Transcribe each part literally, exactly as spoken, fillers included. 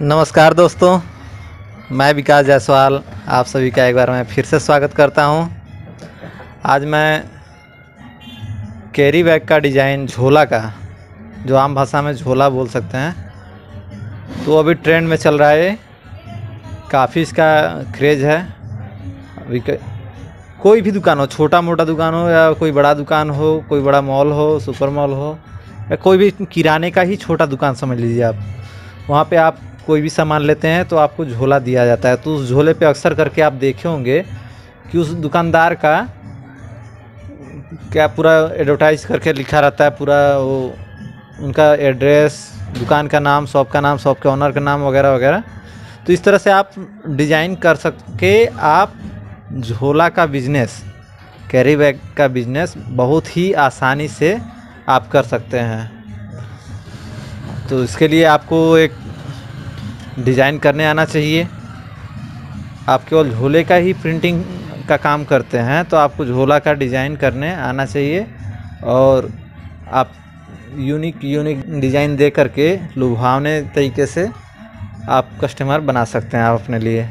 नमस्कार दोस्तों, मैं विकास जायसवाल आप सभी का एक बार मैं फिर से स्वागत करता हूं। आज मैं कैरी बैग का डिज़ाइन झोला का, जो आम भाषा में झोला बोल सकते हैं, तो अभी ट्रेंड में चल रहा है। काफ़ी इसका क्रेज़ है। अभी कोई भी दुकान हो, छोटा मोटा दुकान हो या कोई बड़ा दुकान हो, कोई बड़ा मॉल हो, सुपर मॉल हो, या कोई भी किराने का ही छोटा दुकान समझ लीजिए आप, वहाँ पे आप कोई भी सामान लेते हैं तो आपको झोला दिया जाता है। तो उस झोले पे अक्सर करके आप देखे होंगे कि उस दुकानदार का क्या पूरा एडवर्टाइज करके लिखा रहता है, पूरा वो उनका एड्रेस, दुकान का नाम, शॉप का नाम, शॉप के ऑनर का नाम वगैरह वगैरह। तो इस तरह से आप डिज़ाइन कर सके आप झोला का बिजनेस, कैरी बैग का बिजनेस बहुत ही आसानी से आप कर सकते हैं। तो इसके लिए आपको एक डिज़ाइन करने आना चाहिए। आप केवल झोले का ही प्रिंटिंग का काम करते हैं तो आपको झोला का डिज़ाइन करने आना चाहिए, और आप यूनिक यूनिक डिज़ाइन दे करके लुभावने तरीके से आप कस्टमर बना सकते हैं आप अपने लिए।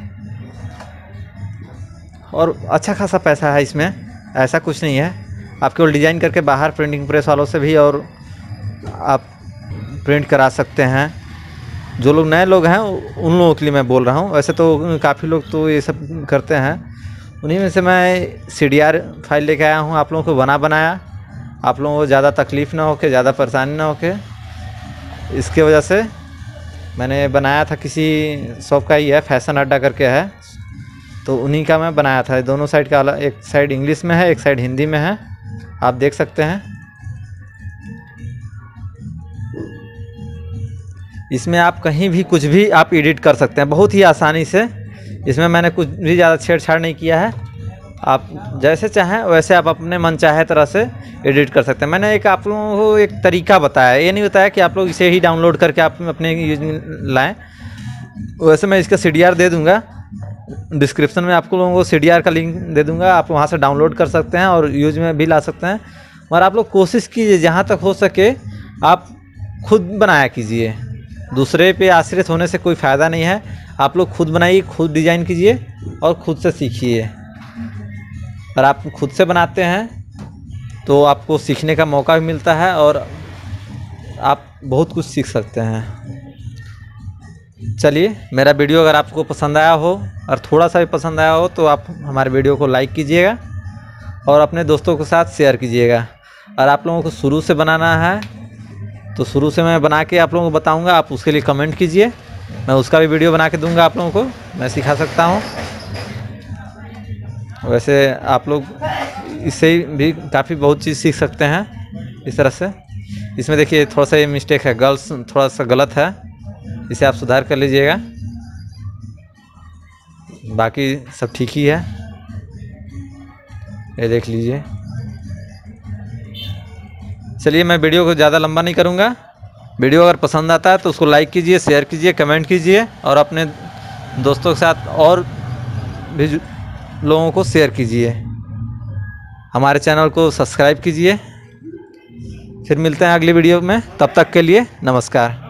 और अच्छा खासा पैसा है इसमें, ऐसा कुछ नहीं है। आप केवल डिज़ाइन करके बाहर प्रिंटिंग प्रेस वालों से भी और आप प्रिंट करा सकते हैं। जो लोग नए लोग हैं उन लोगों के लिए मैं बोल रहा हूँ, वैसे तो काफ़ी लोग तो ये सब करते हैं। उन्हीं में से मैं सी डी आर फाइल लेके आया हूँ आप लोगों को बना बनाया, आप लोगों को ज़्यादा तकलीफ़ ना हो के, ज़्यादा परेशानी ना हो के। इसके वजह से मैंने बनाया था, किसी शॉप का ही है, फैशन अड्डा करके है, तो उन्हीं का मैं बनाया था। दोनों साइड का अलग, एक साइड इंग्लिश में है, एक साइड हिंदी में है, आप देख सकते हैं। इसमें आप कहीं भी कुछ भी आप एडिट कर सकते हैं बहुत ही आसानी से। इसमें मैंने कुछ भी ज़्यादा छेड़छाड़ नहीं किया है। आप जैसे चाहें वैसे आप अपने मन चाहे तरह से एडिट कर सकते हैं। मैंने एक आप लोगों को एक तरीका बताया, ये नहीं बताया कि आप लोग इसे ही डाउनलोड करके आप अपने यूज में लाएँ। वैसे मैं इसका सी डी आर दे दूँगा, डिस्क्रिप्शन में आपको लोगों को सी डी आर का लिंक दे दूँगा, आप वहाँ से डाउनलोड कर सकते हैं और यूज में भी ला सकते हैं। और आप लोग कोशिश कीजिए जहाँ तक हो सके आप खुद बनाया कीजिए, दूसरे पे आश्रित होने से कोई फ़ायदा नहीं है। आप लोग खुद बनाइए, खुद डिज़ाइन कीजिए और खुद से सीखिए। और आप खुद से बनाते हैं तो आपको सीखने का मौका भी मिलता है और आप बहुत कुछ सीख सकते हैं। चलिए, मेरा वीडियो अगर आपको पसंद आया हो और थोड़ा सा भी पसंद आया हो तो आप हमारे वीडियो को लाइक कीजिएगा और अपने दोस्तों के साथ शेयर कीजिएगा। और आप लोगों को शुरू से बनाना है तो शुरू से मैं बना के आप लोगों को बताऊंगा, आप उसके लिए कमेंट कीजिए, मैं उसका भी वीडियो बना के दूंगा आप लोगों को, मैं सिखा सकता हूं। वैसे आप लोग इससे भी काफ़ी बहुत चीज़ सीख सकते हैं इस तरह से। इसमें देखिए थोड़ा सा ये मिस्टेक है, गर्ल्स थोड़ा सा गलत है, इसे आप सुधार कर लीजिएगा, बाकी सब ठीक ही है। ये देख लीजिए। चलिए, मैं वीडियो को ज़्यादा लंबा नहीं करूँगा। वीडियो अगर पसंद आता है तो उसको लाइक कीजिए, शेयर कीजिए, कमेंट कीजिए और अपने दोस्तों के साथ और भी लोगों को शेयर कीजिए। हमारे चैनल को सब्सक्राइब कीजिए। फिर मिलते हैं अगली वीडियो में, तब तक के लिए नमस्कार।